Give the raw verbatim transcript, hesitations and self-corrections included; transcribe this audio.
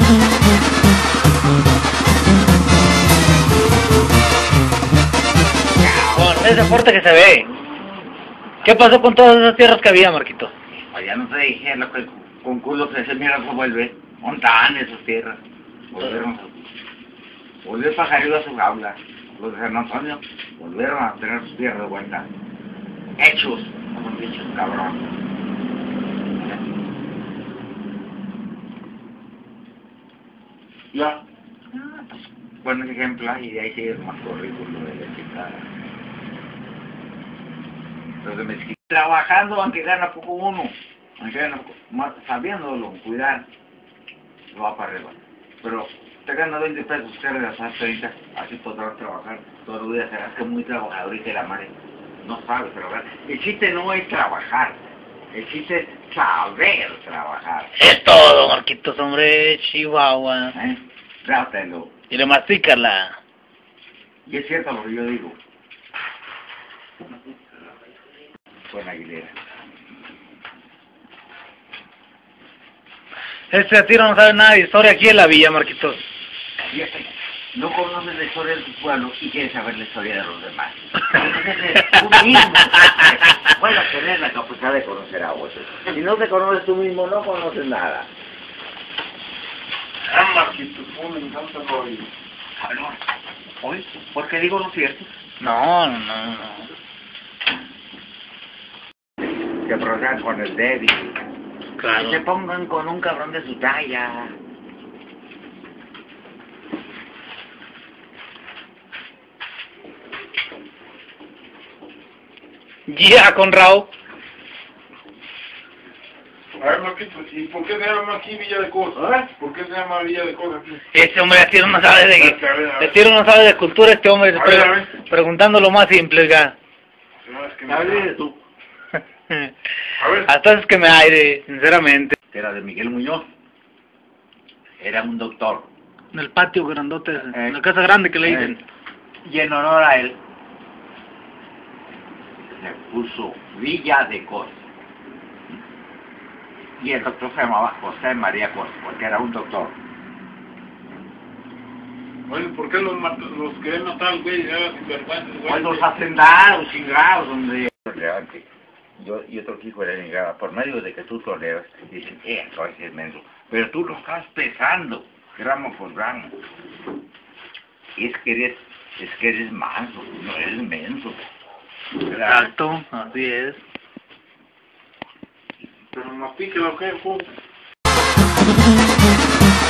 Con ese fuerte que se ve. ¿Qué pasó con todas esas tierras que había, Marquito? Allá no te dije, lo que con culo se mira cómo vuelve. Montan esas tierras. Volvieron a... Volvió el pajarito a su jaula. Los de San Antonio volvieron a tener sus tierras de vuelta. Hechos. Como bichos, cabrón. Ya. Ah, pues, buen ejemplo, y de ahí sigue más currículo de la chica. Los de Mezquita. Trabajando, aunque gana poco uno, aunque gana poco, más, sabiéndolo, cuidar, lo va para arriba. Pero te gana veinte pesos, que le das treinta, así podrás trabajar todos los días, serás que muy trabajador y te la madre. No sabes trabajar. El chiste no es trabajar, el chiste es saber trabajar. Es todo, Marquitos, hombre, Chihuahua. ¿Eh? Trátelo. Y le mastícala. Y es cierto lo que yo digo. Con Aguilera. Este a tiro no sabe nada de historia aquí en la villa, Marquitos. Fíjate, no conoces la historia de tu pueblo y quieres saber la historia de los demás. Entonces, tú mismo puedes tener la capacidad de conocer a otros. Si no te conoces tú mismo, no conoces nada. Ah, Marquito, tú me encanta rollo. Calor. ¿Hoy? ¿Por qué digo lo cierto? No, no, no, no. Que procedan con el débil. Claro. Que se pongan con un cabrón de su talla. Ya, yeah, con Raúl. A ver, Marquito, ¿y por qué se llama aquí Villa de Cosas? ¿Eh? ¿Por qué se llama Villa de Cosas aquí? Este hombre de tiro no sabe de A ver, a ver, a ver. de tiro no sabe de cultura, este hombre. A ver, a ver. Preguntando lo más simple, oiga. No, es que me... Hable tú. A ver. Hasta es que me aire, sinceramente. Era de Miguel Muñoz. Era un doctor. En el patio grandote, ese, Eh, en la casa grande que le dicen. Eh, y en honor a él, se puso Villa de Cosas. Y el doctor se llamaba José María Cosas, porque era un doctor. Oye, ¿por qué los, mat los querían matar al güey? Era sinvergüenza, güey. Pues los hacendados, chingados, donde... Yo, y otro hijo de la negada, por medio de que tú toleras, dicen, eh, eso es inmenso. Pero tú lo estás pesando, gramo por gramo. Es que eres, es que eres manso, no eres menso. Exacto, así es. Pero mastique lo que es,